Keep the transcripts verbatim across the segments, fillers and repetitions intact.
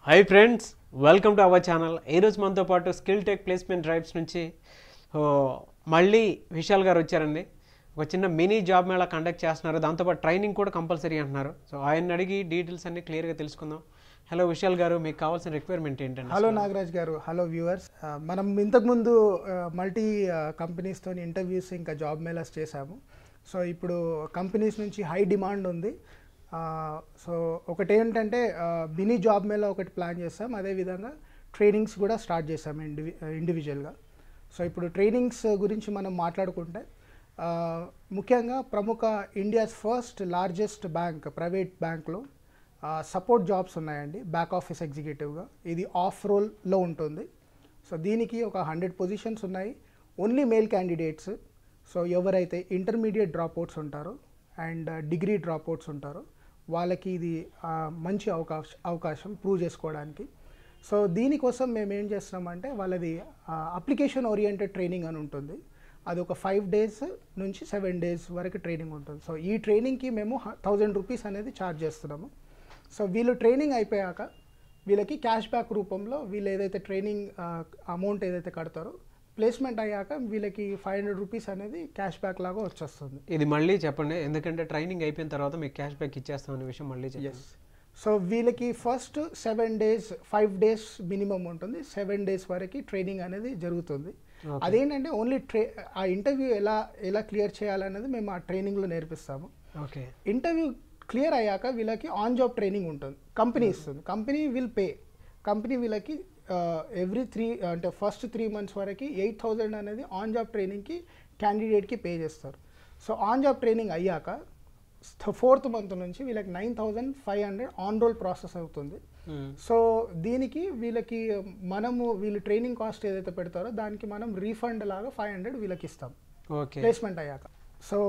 Hi friends, welcome to our channel. ఈరోజు మనతో పాటు స్కిల్ టెక్ ప్లేస్మెంట్ డ్రైవ్స్ నుంచి మళ్ళీ విశాల్ గారు వచ్చారండి. ఒక చిన్న మినీ జాబ్ మేళా కండక్ట్ చేస్తున్నారు, దాంతోపాటు ట్రైనింగ్ కూడా కంపల్సరీ అంటున్నారు. సో ఆయన అడిగి డీటెయిల్స్ అన్ని క్లియర్గా తెలుసుకుందాం. హలో విశాల్ గారు, మీకు కావాల్సిన రిక్వైర్మెంట్ ఏంటండి? హలో నాగరాజ్ గారు, హలో వ్యూవర్స్. మనం ఇంతకుముందు మల్టీ కంపెనీస్తో ఇంటర్వ్యూస్ ఇంకా జాబ్ మేళాస్ చేశాము. సో ఇప్పుడు కంపెనీస్ నుంచి హై డిమాండ్ ఉంది. సో ఒకటి ఏంటంటే మినీ జాబ్ మేళా ఒకటి ప్లాన్ చేస్తాం, అదేవిధంగా ట్రైనింగ్స్ కూడా స్టార్ట్ చేసాము ఇండివి ఇండివిజువల్గా. సో ఇప్పుడు ట్రైనింగ్స్ గురించి మనం మాట్లాడుకుంటే ముఖ్యంగా ప్రముఖ India's first largest bank, private బ్యాంక్లో సపోర్ట్ జాబ్స్ ఉన్నాయండి, బ్యాక్ ఆఫీస్ ఎగ్జిక్యూటివ్గా. ఇది ఆఫ్ రోల్లో ఉంటుంది. సో దీనికి ఒక హండ్రెడ్ పొజిషన్స్ ఉన్నాయి, ఓన్లీ మేల్ క్యాండిడేట్స్. సో ఎవరైతే ఇంటర్మీడియట్ డ్రాప్అవుట్స్ ఉంటారో అండ్ డిగ్రీ డ్రాప్అవుట్స్ ఉంటారో వాళ్ళకి ఇది మంచి అవకాశం అవకాశం ప్రూవ్ చేసుకోవడానికి. సో దీనికోసం మేము ఏం చేస్తున్నామంటే వాళ్ళది అప్లికేషన్ ఓరియంటెడ్ ట్రైనింగ్ అని ఉంటుంది. అది ఒక ఫైవ్ డేస్ నుంచి సెవెన్ డేస్ వరకు ట్రైనింగ్ ఉంటుంది. సో ఈ ట్రైనింగ్కి మేము థౌజండ్ రూపీస్ అనేది ఛార్జ్ చేస్తున్నాము. సో వీళ్ళు ట్రైనింగ్ అయిపోయాక వీళ్ళకి క్యాష్ బ్యాక్ రూపంలో వీళ్ళు ఏదైతే ట్రైనింగ్ అమౌంట్ ఏదైతే కడతారో ప్లేస్మెంట్ అయ్యాక వీళ్ళకి ఫైవ్ హండ్రెడ్ రూపీస్ అనేది క్యాష్ బ్యాక్ లాగా వచ్చేస్తుంది. ఇది మళ్ళీ చెప్పండి, ఎందుకంటే ట్రైనింగ్ అయిపోయిన తర్వాత మీకు క్యాష్ బ్యాక్ ఇచ్చేస్తాం అనే విషయం మళ్ళీ చెప్పండి. సో వీళ్ళకి first seven days five days minimum ఉంటుంది, సెవెన్ డేస్ వరకు ట్రైనింగ్ అనేది జరుగుతుంది. అదేంటంటే ఓన్లీ ట్రై ఆ ఇంటర్వ్యూ ఎలా ఎలా క్లియర్ చేయాలనేది మేము ఆ ట్రైనింగ్లో నేర్పిస్తాము. ఓకే, ఇంటర్వ్యూ క్లియర్ అయ్యాక వీళ్ళకి ఆన్ జాబ్ ట్రైనింగ్ ఉంటుంది, కంపెనీ ఇస్తుంది. కంపెనీ విల్ పే, కంపెనీ వీళ్ళకి ఎవ్రీ త్రీ అంటే ఫస్ట్ త్రీ మంత్స్ వరకు ఎయిట్ థౌజండ్ అనేది ఆన్ జాబ్ ట్రైనింగ్కి క్యాండిడేట్కి పే చేస్తారు. సో ఆన్ జాబ్ ట్రైనింగ్ అయ్యాక ఫోర్త్ మంత్ నుంచి వీళ్ళకి nine thousand five hundred on roll process అవుతుంది. సో దీనికి వీళ్ళకి మనము వీళ్ళు ట్రైనింగ్ కాస్ట్ ఏదైతే పెడతారో దానికి మనం రీఫండ్ లాగా ఫైవ్ హండ్రెడ్ వీళ్ళకి ఇస్తాం ప్లేస్మెంట్ అయ్యాక. సో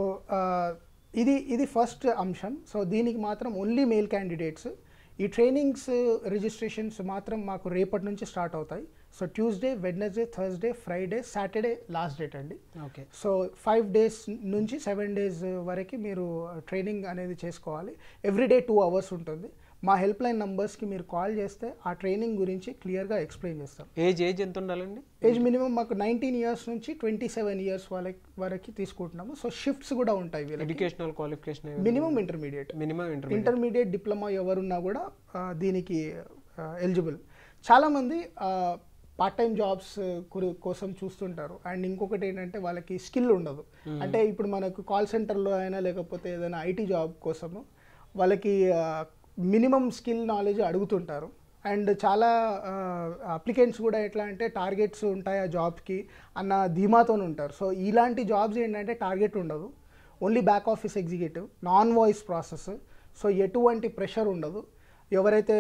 ఇది ఇది ఫస్ట్ అంశం. సో దీనికి మాత్రం ఓన్లీ మేల్ క్యాండిడేట్స్. ఈ ట్రైనింగ్స్ రిజిస్ట్రేషన్స్ మాత్రం మాకు రేపటి నుంచి స్టార్ట్ అవుతాయి. So Tuesday, Wednesday, Thursday, Friday, Saturday last date అండి. ఓకే, సో ఫైవ్ డేస్ నుంచి సెవెన్ డేస్ వరకు మీరు ట్రైనింగ్ అనేది చేసుకోవాలి. ఎవ్రీడే టూ అవర్స్ ఉంటుంది. మా హెల్ప్ లైన్ నంబర్స్కి మీరు కాల్ చేస్తే ఆ ట్రైనింగ్ గురించి క్లియర్గా ఎక్స్ప్లెయిన్ చేస్తాం. ఏజ్ ఏజ్ ఎంత ఉండాలండి? ఏజ్ మినిమం మాకు నైన్టీన్ ఇయర్స్ నుంచి ట్వంటీ సెవెన్ ఇయర్స్ వాళ్ళకి వరకు తీసుకుంటున్నాము. సో షిఫ్ట్స్ కూడా ఉంటాయి. Educational qualification minimum intermediate, minimum intermediate diploma ఎవరున్నా కూడా దీనికి ఎలిజిబుల్. చాలామంది పార్ట్ టైం జాబ్స్ కోసం చూస్తుంటారు. అండ్ ఇంకొకటి ఏంటంటే వాళ్ళకి స్కిల్ ఉండదు. అంటే ఇప్పుడు మనకు కాల్ సెంటర్లో అయినా లేకపోతే ఏదైనా ఐటీ జాబ్ కోసము వాళ్ళకి మినిమం స్కిల్ నాలెడ్జ్ అడుగుతుంటారు. అండ్ చాలా అప్లికెంట్స్ కూడా ఎట్లా అంటే టార్గెట్స్ ఉంటాయి ఆ జాబ్కి అన్న ధీమాతో ఉంటారు. సో ఇలాంటి జాబ్స్ ఏంటంటే టార్గెట్ ఉండదు, only back office executive, non voice process. So ఎటువంటి ప్రెషర్ ఉండదు. ఎవరైతే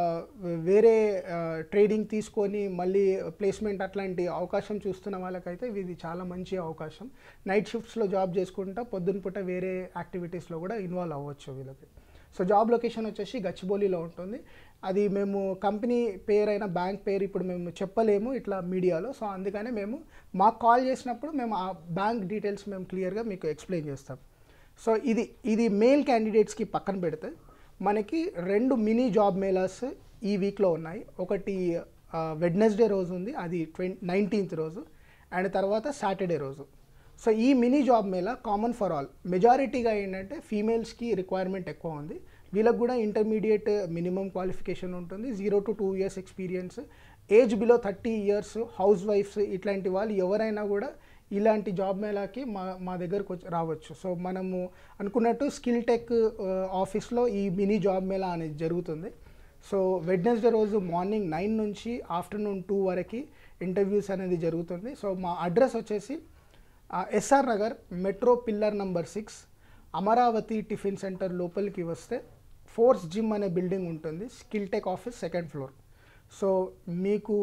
వేరే ట్రేడింగ్ తీసుకొని మళ్ళీ ప్లేస్మెంట్ అట్లాంటి అవకాశం చూస్తున్న వాళ్ళకైతే ఇది చాలా మంచి అవకాశం. నైట్ షిఫ్ట్స్లో జాబ్ చేసుకుంటా పొద్దున పూట వేరే యాక్టివిటీస్లో కూడా ఇన్వాల్వ్ అవ్వచ్చు వీళ్ళకి. సో జాబ్ లొకేషన్ వచ్చేసి గచ్చిబౌలిలో ఉంటుంది. అది మేము కంపెనీ పేరు అయిన బ్యాంక్ పేరు ఇప్పుడు మేము చెప్పలేము ఇట్లా మీడియాలో. సో అందుకనే మేము మాకు కాల్ చేసినప్పుడు మేము ఆ బ్యాంక్ డీటెయిల్స్ మేము క్లియర్గా మీకు ఎక్స్ప్లెయిన్ చేస్తాం. సో ఇది ఇది మేల్ క్యాండిడేట్స్కి పక్కన పెడితే మనకి రెండు మినీ జాబ్ మేళాస్ ఈ వీక్లో ఉన్నాయి. ఒకటి వెడ్నెస్డే రోజు ఉంది, అది ట్వంటీ నైన్టీన్త్ రోజు, అండ్ తర్వాత సాటర్డే రోజు. సో ఈ mini job mela common for all. మెజారిటీగా ఏంటంటే ఫీమేల్స్కి రిక్వైర్మెంట్ ఎక్కువ ఉంది. వీళ్ళకి కూడా ఇంటర్మీడియట్ మినిమం క్వాలిఫికేషన్ ఉంటుంది, zero to two years experience, age below thirty years, హౌస్ వైఫ్స్ ఇట్లాంటి వాళ్ళు ఎవరైనా కూడా ఇలాంటి జాబ్ మేళాకి మా మా దగ్గరకు వచ్చి రావచ్చు. సో మనము అనుకున్నట్టు స్కిల్ టెక్ ఆఫీస్లో ఈ మినీ జాబ్ మేళా అనేది జరుగుతుంది. సో వెడ్నెస్డే రోజు మార్నింగ్ నైన్ నుంచి ఆఫ్టర్నూన్ టూ వరకు ఇంటర్వ్యూస్ అనేది జరుగుతుంది. సో మా అడ్రస్ వచ్చేసి SR Nagar, metro pillar number six, Amaravati tiffin centre లోపలికి వస్తే ఫోర్స్ జిమ్ అనే బిల్డింగ్ ఉంటుంది, Skill Tech office second floor. So మీకు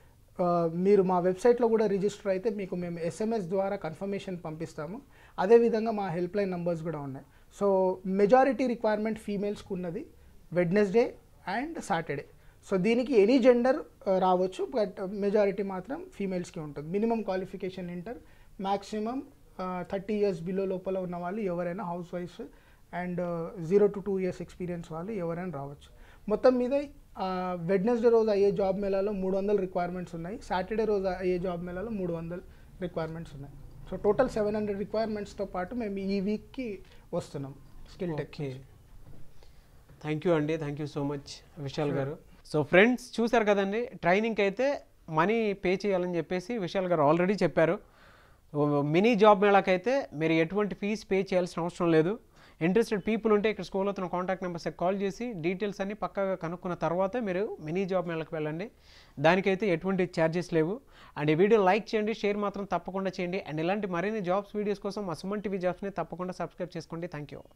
మీరు మా వెబ్సైట్లో కూడా రిజిస్టర్ అయితే మీకు మేము ఎస్ఎంఎస్ ద్వారా కన్ఫర్మేషన్ పంపిస్తాము. అదేవిధంగా మా హెల్ప్ లైన్ నంబర్స్ కూడా ఉన్నాయి. సో మెజారిటీ రిక్వైర్మెంట్ ఫీమేల్స్కి ఉన్నది వెడ్నెస్డే అండ్ సాటర్డే. సో దీనికి ఎనీ జెండర్ రావచ్చు, బట్ మెజారిటీ మాత్రం ఫీమేల్స్కి ఉంటుంది. Minimum qualification inter, maximum thirty years below లోపల ఉన్న వాళ్ళు ఎవరైనా, హౌస్ వైఫ్స్ and zero to two years experience వాళ్ళు ఎవరైనా రావచ్చు. మొత్తం మీద వెడ్నెస్డే రోజు అయ్యే జాబ్ మేళాలో మూడు వందల రిక్వైర్మెంట్స్ ఉన్నాయి, సాటర్డే రోజు అయ్యే జాబ్ మేళాలో మూడు వందల రిక్వైర్మెంట్స్ ఉన్నాయి. సో టోటల్ సెవెన్ హండ్రెడ్ రిక్వైర్మెంట్స్తో పాటు మేము ఈ వీక్కి వస్తున్నాం Skill Tech. Okay, thank you అండి, thank you so much Vishal garu. So friends చూసారు కదండి, ట్రైనింగ్కి అయితే మనీ పే చేయాలని చెప్పేసి విశాల్ గారు ఆల్రెడీ చెప్పారు. మినీ జాబ్ మేళాకైతే మీరు ఎటువంటి ఫీజు పే చేయాల్సిన అవసరం లేదు. ఇంట్రెస్టెడ్ పీపుల్ ఉంటే ఇక్కడ స్కూల్లో తన కాంటాక్ట్ నెంబర్స్కి కాల్ చేసి డీటెయిల్స్ అన్ని పక్కాగా కనుక్కున్న తర్వాతే మీరు మినీ జాబ్ మేళకు వెళ్ళండి. దానికైతే ఎటువంటి ఛార్జెస్ లేవు. అండ్ ఈ వీడియో లైక్ చేయండి, షేర్ మాత్రం తప్పకుండా చేయండి. అండ్ ఇలాంటి మరిన్ని జాబ్స్ వీడియోస్ కోసం మా సుమన్ టీవీ జాబ్స్ని తప్పకుండా సబ్స్క్రైబ్ చేసుకోండి. Thank you.